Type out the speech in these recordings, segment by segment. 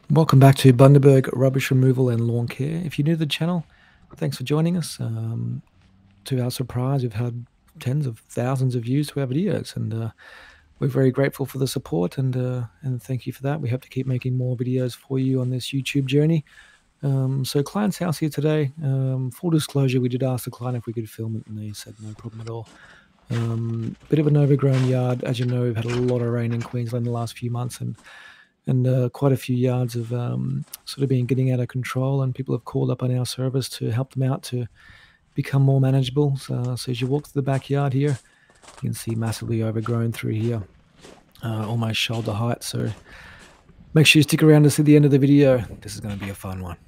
Welcome back to Bundaberg Rubbish Removal and Lawn Care. If you're new to the channel, thanks for joining us. To our surprise, we've had tens of thousands of views to our videos, and we're very grateful for the support, and thank you for that. We hope to keep making more videos for you on this YouTube journey. So client's house here today. Full disclosure, we did ask the client if we could film it, and they said no problem at all. Bit of an overgrown yard. As you know, we've had a lot of rain in Queensland in the last few months, and quite a few yards have sort of been getting out of control, and people have called up on our service to help them out to become more manageable. So as you walk to the backyard here, you can see massively overgrown through here, almost shoulder height. So make sure you stick around to see the end of the video. This is going to be a fun one.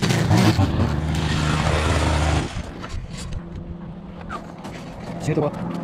C'est toi.